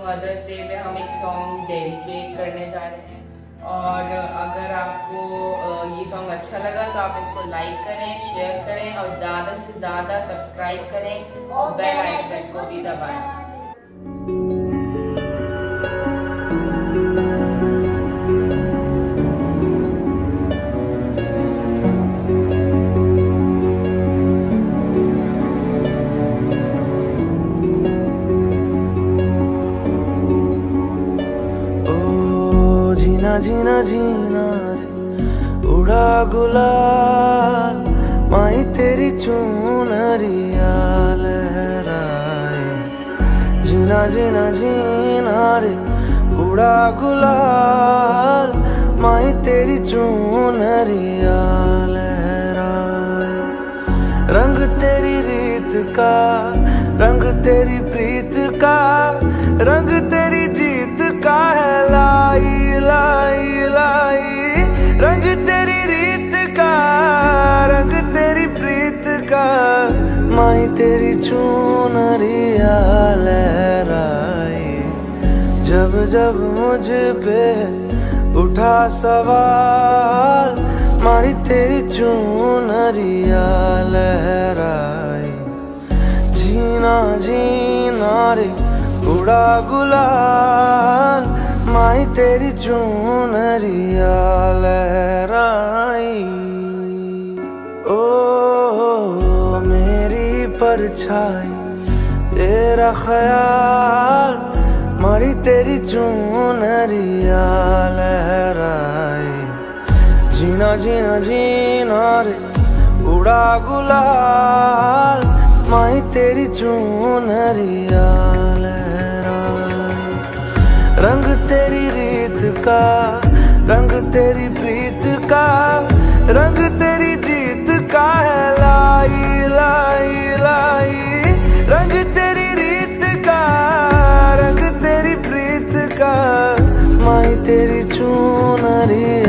Mother's day पे हम एक सॉन्ग डेडिकेट करने जा रहे हैं। और अगर आपको ये सॉन्ग अच्छा लगा तो आप इसको लाइक करें, शेयर करें और ज़्यादा से ज़्यादा सब्सक्राइब करें और बेल आइकन को भी दबाएं। जीना जीना रे उड़ा गुलाल, माही तेरी चुनरिया लहराए। जीना जीना जीना रे उड़ा गुलाल, माही तेरी चुनरिया लहराए। रंग तेरी रीत का, रंग तेरी प्रीत का, रंग तेरी जीत का है लाई लाई लाई। रंग तेरी रीत का, रंग तेरी प्रीत का, माही तेरी चुनरिया लहराए। जब जब मुझ पे उठा सवाल, माही तेरी चुनरिया लहराए। जीना जीना रे उड़ा गुलाल, माही तेरी चुनरिया लहराई। ओ मेरी परछाई तेरा ख्याल, माही तेरी चुनरिया लहराई। जीना जीना जीना रे उड़ा गुलाल, माही तेरी चुनरिया लहराई। रंग तेरी रीत का, रंग तेरी प्रीत का, रंग तेरी जीत का है लाई लाई लाई। रंग तेरी रीत का, रंग तेरी प्रीत का, माही तेरी चुनरिया